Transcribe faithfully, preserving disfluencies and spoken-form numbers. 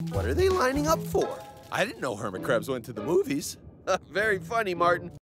What are they lining up for? I didn't know hermit crabs went to the movies. Very funny, Martin.